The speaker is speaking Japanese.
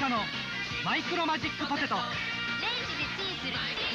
のマイクロマジックポテト。 レンジでチンするチン